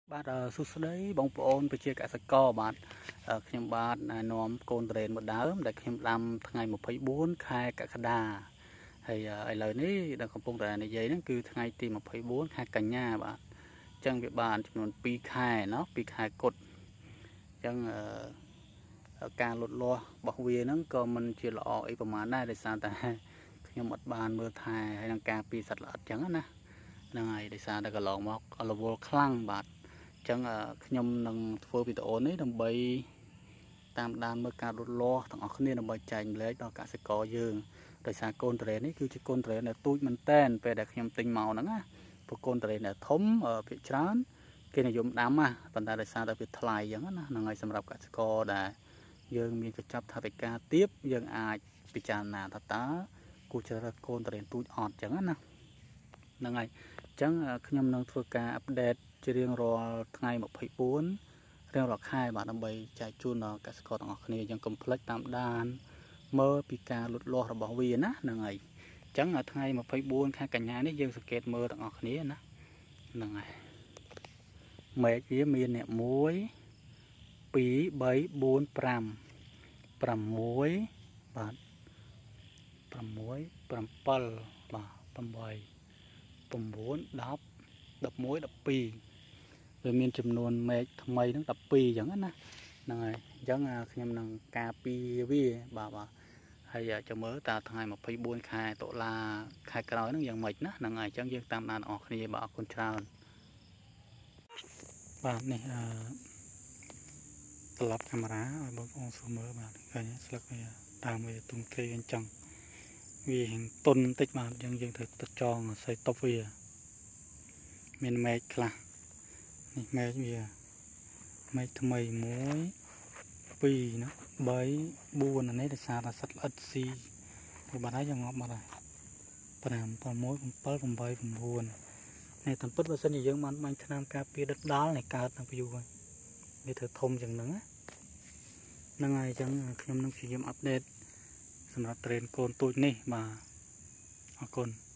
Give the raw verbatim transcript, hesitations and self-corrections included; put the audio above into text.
បាទសួស្តីបងប្អូនប្រជាកសិករបាទខ្ញុំបាទណែនាំកូនត្រេនមួយដើមដែលខ្ញុំដាំថ្ងៃម្ភៃបួនខែកក្កដាហើយឥឡូវនេះដែលកំពុងតែនិយាយហ្នឹងគឺថ្ងៃទីម្ភៃបួនខែកញ្ញាបាទអញ្ចឹងវាបានចំនួនពីរខែណោះពីរខែគត់អញ្ចឹងការលូតលាស់របស់វាហ្នឹងក៏មិនជាល្អអីប្រហែលដែរដោយសារតែខ្ញុំអត់បានមើលថែហើយនឹងការពីសត្វល្អិតអញ្ចឹងណាហ្នឹងហើយដោយសារតែកន្លងមករវល់ខ្លាំងបាទអញ្ចឹងខ្ញុំនឹងធ្វើវីដេអូនេះដើម្បីតាមដានមើលការលូតលាស់ទាំងអស់គ្នាដើម្បីចែកម្លែកដល់កសិករយើងដោយសារកូនត្រេននេះគឺជាកូនត្រេនដែលទូចមែនតែនពេលដែលខ្ញុំទិញមកហ្នឹងណាព្រោះកូនត្រេនដែលធំភាគច្រើនគេនិយមដាំណាប៉ុន្តែដោយសារតែវាថ្លៃអញ្ចឹងណាហ្នឹងហើយសម្រាប់កសិករដែលយើងមានកញ្ចប់ថវិកាទាបយើងអាចពិចារណាថាតើគួរជ្រើសរើសកូនត្រេនទូចអត់អញ្ចឹងណាហ្នឹងហើយអញ្ចឹងខ្ញុំនឹងធ្វើការអាប់ដេតជារៀងរាល់ថ្ងៃម្ភៃបួនរៀងរាល់ខែបាទដើម្បីចែកជូនដល់កសិករទាំងអស់គ្នាយ៉ាងកុំភ្លេចតាមដានមើលពីការលូតលាស់របស់វាណាហ្នឹងហើយអញ្ចឹងថ្ងៃម្ភៃបួនខែកញ្ញានេះយើងសង្កេតមើលទាំងអស់គ្នាណាហ្នឹងហើយមែកវាមានអ្នកមួយពីរ បី បួន ប្រាំ ប្រាំមួយបាទប្រាំមួយ ប្រាំពិលបាទប្រាំបី ប្រាំបួន ដប់ ដប់មួយ ដប់ពីរវាមានចំនួនមែកថ្មីហ្នឹងដប់ពីរអញ្ចឹងណាហ្នឹងហើយអញ្ចឹងខ្ញុំនឹងការពារវាបាទបាទហើយចាំមើលតើថ្ងៃម្ភៃបួនខែតុលាខែក្រោយហ្នឹងយ៉ាងម៉េចណាហ្នឹងហើយអញ្ចឹងយើងតាមដានអស់គ្នាបាទអរគុណច្រើនបាទនេះអឺត្រឡប់កាមេរ៉ាឲ្យបងប្អូនស្រួលមើលបាទឃើញស្លឹកវាតាមវាទុំគេអញ្ចឹងវាហិងតុនបន្តិចបាទអញ្ចឹងយើងត្រូវទៅចងស័យតុបវាមានមែកខ្លះនេះមែកវាមែកថ្មីមួយពីរណាបីបួនអានេះដោយសារតែសត្វល្អិតស៊ីព្រោះបាត់ហើយយើងងាប់បាត់ហើយប្រាំ ប្រាំមួយ ប្រាំពិល ប្រាំបី ប្រាំបួននេះតាមពិតបើសិនជាយើងបានបាញ់ថ្នាំការពារដិតដល់នេះកើតតាំងពីយូរហើយវាធ្វើធំយ៉ាងហ្នឹងណាហ្នឹងហើយអញ្ចឹងខ្ញុំនឹងព្យាយាមអាប់ដេតសម្រាប់ត្រេនកូនទូចនេះបាទអរគុណ